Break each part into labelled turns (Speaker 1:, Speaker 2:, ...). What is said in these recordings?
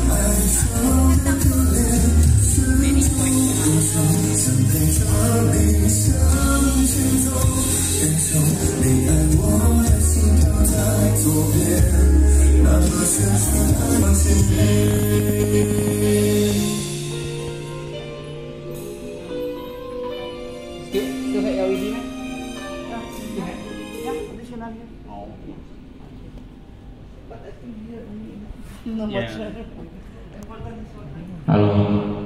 Speaker 1: Still hay LED 吗？哦。Hello。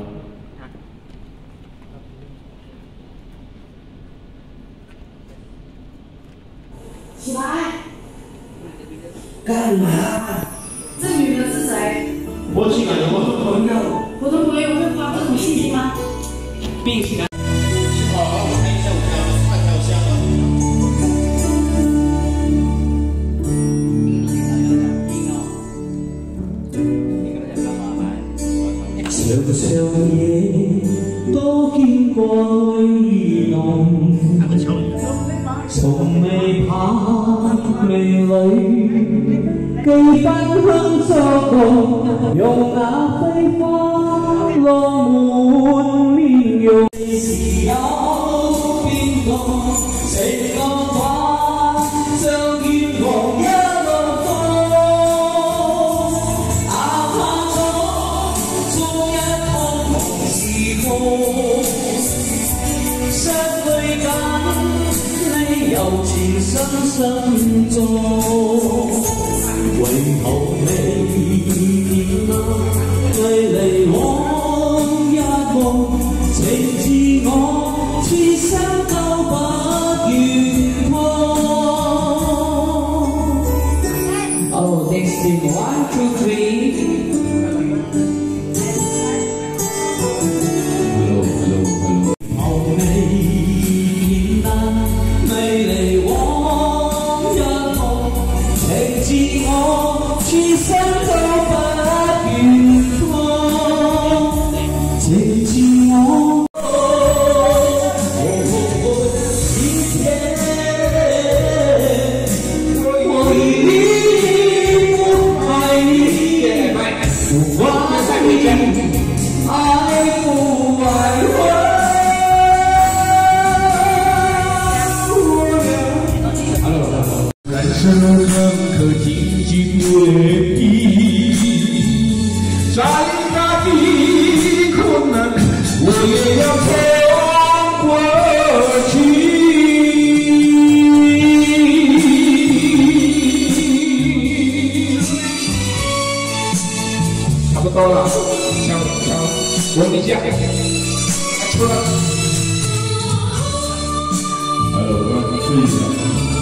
Speaker 2: 起来！干嘛？这女的是谁？
Speaker 3: 我去感觉我是朋友。
Speaker 2: 我的朋友会发这种信息吗？
Speaker 1: 并且。
Speaker 4: 常常夜都見過雨濃，從未怕未淚，記分享作共，用那飛花落滿面容。是有邊個情浪花，像月光一路放。 失去緊你柔情深深中，唯求未見啊，距離往日夢，情自我，此生都不願忘。Oh, next thing 1, 2, 3.
Speaker 3: Hello, 我要去睡一下。